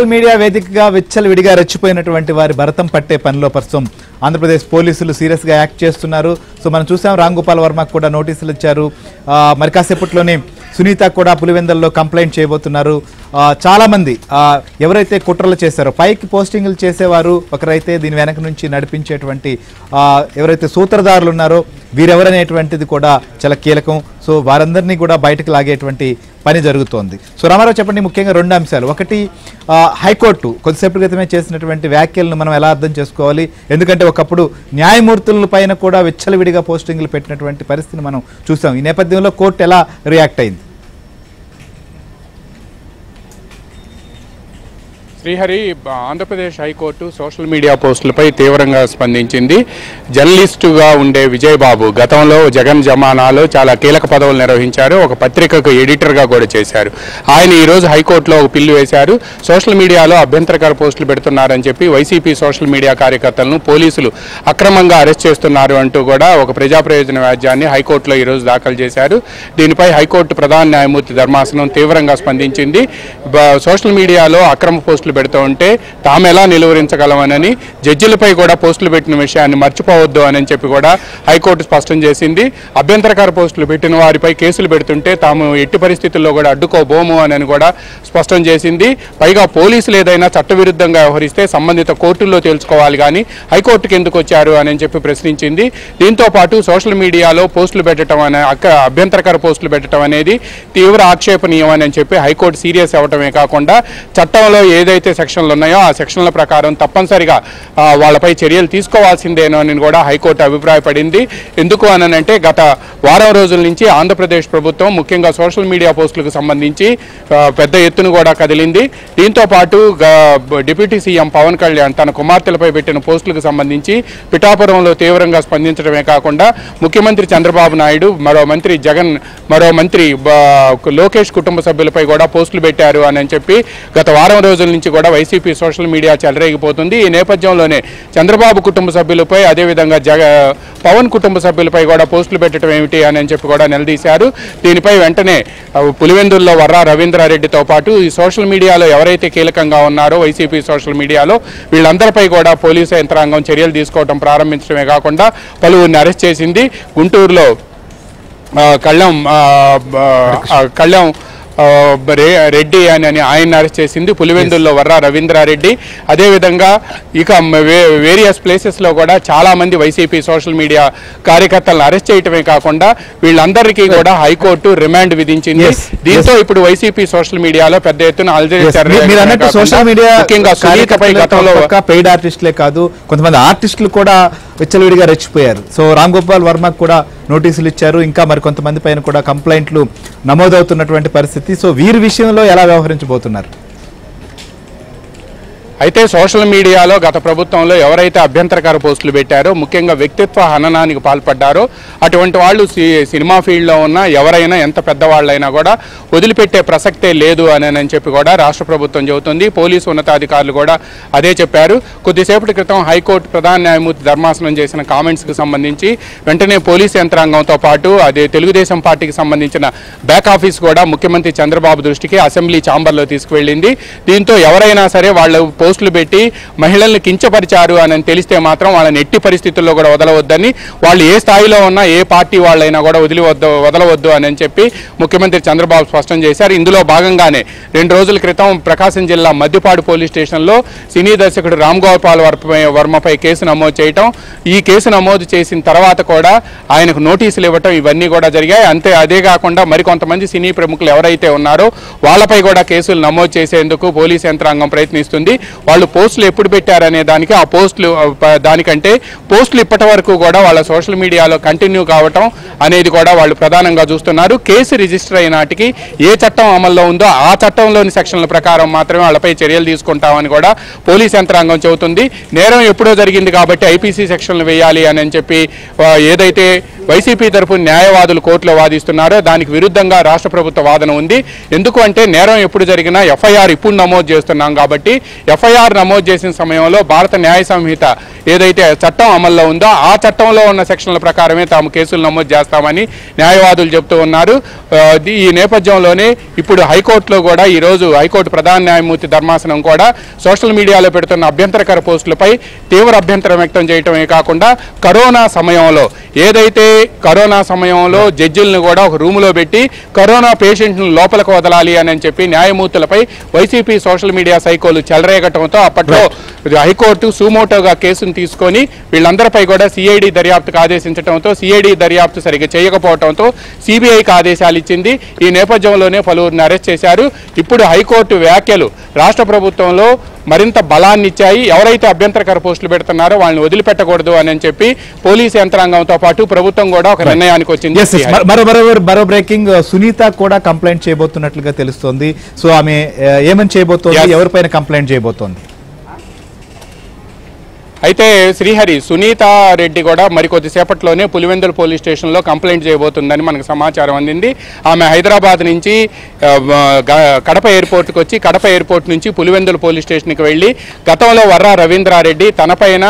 Social media వేదికగా విచ్చలవిడిగా రెచ్చిపోయినటువంటి వారి భరతం పట్టే పనిలో ప్రస్తుతం ఆంధ్రప్రదేశ్ పోలీసులు సీరియస్ గా యాక్ట్ చేస్తున్నారు. సో మనం చూసాం రామ్ గోపాల్ వర్మకు కూడా నోటీసులు ఇచ్చారు. మరి కాసేపట్లోనే సునీత కూడా పులివెందుల్లో కంప్లైంట్ చేయబోతున్నారు. చాలా మంది ఎవరైతే కుట్రలు చేశారో పైకి పోస్టింగ్లు చేసేవారు ఒకరైతే దీని వెనక నుంచి నడిపించేటువంటి ఎవరైతే సూత్రధారులు ఉన్నారో వీరెవరనేటువంటిది కూడా చాలా కీలకం. సో వారందరినీ కూడా బయటకు లాగేటువంటి పని జరుగుతోంది. సో రామారావు చెప్పండి, ముఖ్యంగా రెండు అంశాలు. ఒకటి, హైకోర్టు కొద్దిసేపటి క్రితమే చేసినటువంటి వ్యాఖ్యలను మనం ఎలా అర్థం చేసుకోవాలి? ఎందుకంటే ఒకప్పుడు న్యాయమూర్తుల పైన కూడా విచ్చలవిడిగా పోస్టింగ్లు పెట్టినటువంటి పరిస్థితిని మనం చూసాం. ఈ నేపథ్యంలో కోర్టు ఎలా రియాక్ట్ అయింది? Srihari, Andhra Pradesh high court social media పోస్టులపై తీవ్రంగా స్పందించింది. జర్నలిస్టుగా ఉండే విజయబాబు గతంలో జగన్ జమానాలో చాలా కీలక పదవులు నిర్వహించారు. ఒక పత్రికకు ఎడిటర్గా కూడా చేశారు. ఆయన ఈరోజు హైకోర్టులో ఒక పిల్లు వేశారు. సోషల్ మీడియాలో అభ్యంతరకర పోస్టులు పెడుతున్నారని చెప్పి వైసీపీ సోషల్ మీడియా కార్యకర్తలను పోలీసులు అక్రమంగా అరెస్ట్ చేస్తున్నారు అంటూ కూడా ఒక ప్రజా ప్రయోజన వ్యాజ్యాన్ని హైకోర్టులో ఈరోజు దాఖలు చేశారు. దీనిపై హైకోర్టు ప్రధాన న్యాయమూర్తి ధర్మాసనం తీవ్రంగా స్పందించింది. సోషల్ మీడియాలో అక్రమ పోస్టులు పెడుతూ ఉంటే తాము ఎలా నిలువరించగలమనని, జడ్జిలపై కూడా పోస్టులు పెట్టిన విషయాన్ని మర్చిపోవద్దు అని చెప్పి కూడా హైకోర్టు స్పష్టం చేసింది. అభ్యంతరకర పోస్టులు పెట్టిన వారిపై కేసులు పెడుతుంటే తాము ఎట్టి పరిస్థితుల్లో కూడా అడ్డుకోబోము అని కూడా స్పష్టం చేసింది. పైగా పోలీసులు ఏదైనా చట్టవిరుద్ధంగా వ్యవహరిస్తే సంబంధిత కోర్టుల్లో తేల్చుకోవాలి కానీ హైకోర్టుకి ఎందుకు వచ్చారు అని చెప్పి ప్రశ్నించింది. దీంతో పాటు సోషల్ మీడియాలో పోస్టులు పెట్టడం అభ్యంతరకర పోస్టులు పెట్టడం అనేది తీవ్ర ఆక్షేపణీయం అని చెప్పి హైకోర్టు సీరియస్ అవ్వటమే కాకుండా చట్టంలో ఏదైతే సెక్షన్లు ఉన్నాయో ఆ సెక్షన్ల ప్రకారం తప్పనిసరిగా వాళ్ళపై చర్యలు తీసుకోవాల్సిందేనో అని కూడా హైకోర్టు అభిప్రాయపడింది. ఎందుకు అనంటే గత వారం రోజుల నుంచి ఆంధ్రప్రదేశ్ ప్రభుత్వం ముఖ్యంగా సోషల్ మీడియా పోస్టులకు సంబంధించి పెద్ద ఎత్తున కూడా కదిలింది. దీంతో పాటు డిప్యూటీ సీఎం పవన్ కళ్యాణ్ తన కుమార్తెలపై పెట్టిన పోస్టులకు సంబంధించి పిఠాపురంలో తీవ్రంగా స్పందించడమే కాకుండా ముఖ్యమంత్రి చంద్రబాబు నాయుడు, మరో మంత్రి జగన్, మరో మంత్రి లోకేష్ కుటుంబ సభ్యులపై కూడా పోస్టులు పెట్టారు అని చెప్పి గత వారం రోజుల నుంచి కూడా వైసీపీ సోషల్ మీడియా చెలరేగిపోతుంది. ఈ నేపథ్యంలోనే చంద్రబాబు కుటుంబ సభ్యులపై, అదేవిధంగా పవన్ కుటుంబ సభ్యులపై కూడా పోస్టులు పెట్టడం ఏమిటి అని చెప్పి కూడా నిలదీశారు. దీనిపై వెంటనే పులివెందుల్లో వర్రా రవీంద్రారెడ్డితో పాటు ఈ సోషల్ మీడియాలో ఎవరైతే కీలకంగా ఉన్నారో వైసీపీ సోషల్ మీడియాలో వీళ్ళందరిపై కూడా పోలీసు యంత్రాంగం చర్యలు తీసుకోవడం ప్రారంభించడమే కాకుండా పలువురిని అరెస్ట్ చేసింది. గుంటూరులో కళ్యాణ్ రెడ్డి అని ఆయన అరెస్ట్ చేసింది. పులివెందుల్లో వర్రా రవీంద్రారెడ్డి, అదేవిధంగా ఇక వేరియస్ ప్లేసెస్లో కూడా చాలామంది వైసీపీ సోషల్ మీడియా కార్యకర్తలను అరెస్ట్ చేయటమే కాకుండా వీళ్ళందరికీ కూడా హైకోర్టు రిమాండ్ విధించింది. దీంతో ఇప్పుడు వైసీపీ సోషల్ మీడియాలో పెద్ద ఎత్తున ముఖ్యంగా సునీతపై గతంలో పెయిడ్ ఆర్టిస్టులే కాదు కొంతమంది ఆర్టిస్టులు కూడా విచ్చలవిడిగా రెచ్చిపోయారు. సో రామ్ గోపాల్ వర్మకు కూడా నోటీసులు ఇచ్చారు. ఇంకా మరి కొంతమంది పైన కూడా కంప్లైంట్లు నమోదవుతున్నటువంటి పరిస్థితి. సో వీరి విషయంలో ఎలా వ్యవహరించబోతున్నారు? అయితే సోషల్ మీడియాలో గత ప్రభుత్వంలో ఎవరైతే అభ్యంతరకర పోస్టులు పెట్టారో, ముఖ్యంగా వ్యక్తిత్వ హననానికి పాల్పడ్డారో అటువంటి వాళ్ళు సినిమా ఫీల్డ్లో ఉన్న ఎవరైనా ఎంత పెద్దవాళ్ళైనా కూడా వదిలిపెట్టే ప్రసక్తే లేదు అని చెప్పి కూడా రాష్ట్ర ప్రభుత్వం చెబుతుంది. పోలీసు ఉన్నతాధికారులు కూడా అదే చెప్పారు. కొద్దిసేపటి క్రితం హైకోర్టు ప్రధాన న్యాయమూర్తి ధర్మాసనం చేసిన కామెంట్స్కి సంబంధించి వెంటనే పోలీసు యంత్రాంగంతో పాటు అదే తెలుగుదేశం పార్టీకి సంబంధించిన బ్యాక్ ఆఫీస్ కూడా ముఖ్యమంత్రి చంద్రబాబు దృష్టికి అసెంబ్లీ ఛాంబర్లో తీసుకువెళ్ళింది. దీంతో ఎవరైనా సరే వాళ్ళు పోస్టులు పెట్టి మహిళల్ని కించపరిచారు అని తెలిస్తే మాత్రం వాళ్ళని ఎట్టి పరిస్థితుల్లో కూడా వదలవద్దని, వాళ్ళు ఏ స్థాయిలో ఉన్నా ఏ పార్టీ వాళ్ళైనా కూడా వదలవద్దు అని చెప్పి ముఖ్యమంత్రి చంద్రబాబు స్పష్టం చేశారు. ఇందులో భాగంగానే 2 రోజుల క్రితం ప్రకాశం జిల్లా మద్దిపాడు పోలీస్ స్టేషన్లో సినీ దర్శకుడు రామ్ గోపాల్ వర్మపై కేసు నమోదు చేయటం, ఈ కేసు నమోదు చేసిన తర్వాత కూడా ఆయనకు నోటీసులు ఇవ్వటం ఇవన్నీ కూడా జరిగాయి. అదే కాకుండా మరికొంతమంది సినీ ప్రముఖులు ఎవరైతే ఉన్నారో వాళ్ళపై కూడా కేసులు నమోదు చేసేందుకు పోలీస్ యంత్రాంగం ప్రయత్నిస్తుంది. వాళ్ళు పోస్టులు ఎప్పుడు పెట్టారనే దానికి ఆ పోస్టులు దానికంటే పోస్టులు ఇప్పటి వరకు కూడా వాళ్ళ సోషల్ మీడియాలో కంటిన్యూ కావటం అనేది కూడా వాళ్ళు ప్రధానంగా చూస్తున్నారు. కేసు రిజిస్టర్ అయిన నాటికి ఏ చట్టం అమల్లో ఉందో ఆ చట్టంలోని సెక్షన్ల ప్రకారం మాత్రమే వాళ్ళపై చర్యలు తీసుకుంటామని కూడా పోలీస్ యంత్రాంగం చెబుతుంది. నేరం ఎప్పుడో జరిగింది కాబట్టి ఐపీసీ సెక్షన్లు వేయాలి అని చెప్పి ఏదైతే వైసీపీ తరఫున న్యాయవాదులు కోర్టులో వాదిస్తున్నారో దానికి విరుద్ధంగా రాష్ట్ర ప్రభుత్వ వాదన ఉంది. ఎందుకు అంటే నేరం ఎప్పుడు జరిగినా ఎఫ్ఐఆర్ ఇప్పుడు నమోదు చేస్తున్నాం కాబట్టి ఎఫ్ఐఆర్ నమోదు చేసిన సమయంలో భారత న్యాయ సంహిత ఏదైతే చట్టం అమల్లో ఉందో ఆ చట్టంలో ఉన్న సెక్షన్ల ప్రకారమే తాము కేసులు నమోదు చేస్తామని న్యాయవాదులు చెబుతూ ఉన్నారు. ఈ నేపథ్యంలోనే ఇప్పుడు హైకోర్టులో కూడా ఈరోజు హైకోర్టు ప్రధాన న్యాయమూర్తి ధర్మాసనం కూడా సోషల్ మీడియాలో పెడుతున్న అభ్యంతరకర పోస్టులపై తీవ్ర అభ్యంతరం వ్యక్తం చేయటమే కాకుండా కరోనా సమయంలో జడ్జిలను కూడా ఒక రూములో పెట్టి కరోనా పేషెంట్ను లోపలికి వదలాలి అని చెప్పి న్యాయమూర్తులపై వైసీపీ సోషల్ మీడియా సైకోలు చెలరేగటంతో అప్పట్లో హైకోర్టు సుమోటోగా కేసును తీసుకొని వీళ్ళందరిపై కూడా సిఐడి దర్యాప్తుకు ఆదేశించడంతో సిఐడి దర్యాప్తు సరిగ్గా చేయకపోవడంతో సిబిఐకి ఆదేశాలు ఇచ్చింది. ఈ నేపథ్యంలోనే పలువురిని అరెస్ట్ చేశారు. ఇప్పుడు హైకోర్టు వ్యాఖ్యలు రాష్ట్ర ప్రభుత్వంలో మరింత బలాన్ని ఇచ్చాయి. ఎవరైతే అభ్యంతరకర పోస్టులు పెడుతున్నారో వాళ్ళని వదిలిపెట్టకూడదు అని చెప్పి పోలీసు యంత్రాంగంతో పాటు ప్రభుత్వం కూడా ఒక నిర్ణయానికి వచ్చింది. మరో బ్రేకింగ్, సునీత కూడా కంప్లైంట్ చేయబోతున్నట్లుగా తెలుస్తోంది. సో ఆమె ఏమని చేయబోతోంది, ఎవరిపైన కంప్లైంట్ చేయబోతోంది? అయితే శ్రీహరి, సునీత రెడ్డి కూడా మరికొద్దిసేపట్లోనే పులివెందుల పోలీస్ స్టేషన్లో కంప్లైంట్ చేయబోతుందని మనకు సమాచారం అందింది. ఆమె హైదరాబాద్ నుంచి కడప ఎయిర్పోర్ట్కి వచ్చి కడప ఎయిర్పోర్ట్ నుంచి పులివెందుల పోలీస్ స్టేషన్కి వెళ్ళి గతంలో వర్రా రవీంద్రారెడ్డి తనపైన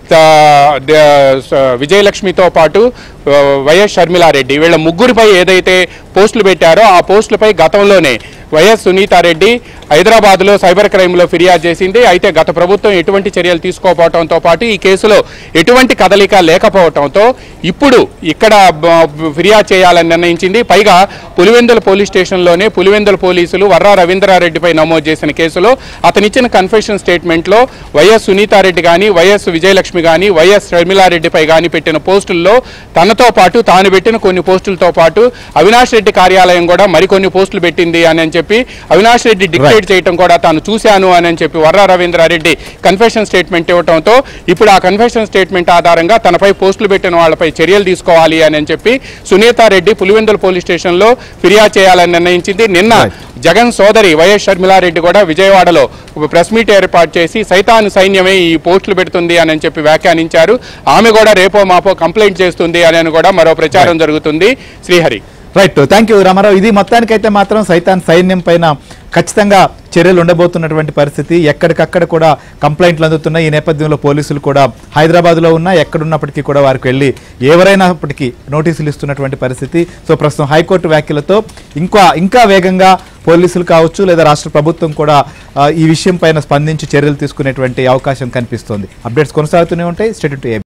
విజయలక్ష్మితో పాటు వైఎస్ షర్మిలారెడ్డి వీళ్ళ ముగ్గురిపై ఏదైతే పోస్టులు పెట్టారో ఆ పోస్టులపై గతంలోనే వైఎస్ సునీతారెడ్డి హైదరాబాద్లో సైబర్ క్రైమ్లో ఫిర్యాదు చేసింది. అయితే గత ప్రభుత్వం ఎటువంటి చర్యలు తీసుకోకపోవడంతో పాటు ఈ కేసులో ఎటువంటి కదలిక లేకపోవడంతో ఇప్పుడు ఇక్కడ ఫిర్యాదు చేయాలని నిర్ణయించింది. పైగా పులివెందుల పోలీస్ స్టేషన్లోనే పులివెందుల పోలీసులు వర్రా రవీంద్రారెడ్డిపై నమోదు చేసిన కేసులో అతనిచ్చిన కన్ఫెషన్ స్టేట్మెంట్లో వైఎస్ సునీతారెడ్డి కానీ వైఎస్ విజయలక్ష్మి కానీ వైఎస్ షర్మిలారెడ్డిపై కానీ పెట్టిన పోస్టుల్లో తనతో పాటు తాను పెట్టిన కొన్ని పోస్టులతో పాటు అవినాష్ రెడ్డి కార్యాలయం కూడా మరికొన్ని పోస్టులు పెట్టింది అని చెప్పి అవినాష్ రెడ్డి డిక్టేట్ చేయడం కూడా తాను చూశాను అని చెప్పి వర్రా రవీంద్రారెడ్డి కన్ఫెషన్ స్టేట్మెంట్ ఇవ్వడంతో ఇప్పుడు ఆ కన్ఫెషన్ స్టేట్మెంట్ ఆధారంగా తనపై పోస్టులు పెట్టిన వాళ్ళపై చర్యలు తీసుకోవాలి అని చెప్పి సునీతారెడ్డి పులివెందుల పోలీస్ స్టేషన్లో ఫిర్యాదు చేయాలని నిర్ణయించింది. నిన్న జగన్ సోదరి వైఎస్ షర్మిలారెడ్డి కూడా విజయవాడలో ప్రెస్ మీట్ ఏర్పాటు చేసి సైతాను సైన్యమే ఈ పోస్టులు పెడుతుంది అని చెప్పి వ్యాఖ్యానించారు. ఆమె కూడా రేపో మాపో కంప్లైంట్ చేస్తుంది అని కూడా మరో ప్రచారం జరుగుతుంది. Srihari, right, thank you Ramarao. ఇది మొత్తానికైతే మాత్రం సైతాన్ సైన్యం పైన ఖచ్చితంగా చర్యలు ఉండబోతున్నటువంటి పరిస్థితి. ఎక్కడికక్కడ కూడా కంప్లైంట్లు అందుతున్నాయి. ఈ నేపథ్యంలో పోలీసులు కూడా హైదరాబాద్లో ఉన్నా ఎక్కడున్నప్పటికీ కూడా వారికి వెళ్ళి ఎవరైనప్పటికీ నోటీసులు ఇస్తున్నటువంటి పరిస్థితి. సో ప్రస్తుతం హైకోర్టు వ్యాఖ్యలతో ఇంకా వేగంగా పోలీసులు కావచ్చు లేదా రాష్ట్ర ప్రభుత్వం కూడా ఈ విషయం పైన స్పందించి చర్యలు తీసుకునేటువంటి అవకాశం కనిపిస్తోంది. అప్డేట్స్ కొనసాగుతూనే ఉంటాయి. State to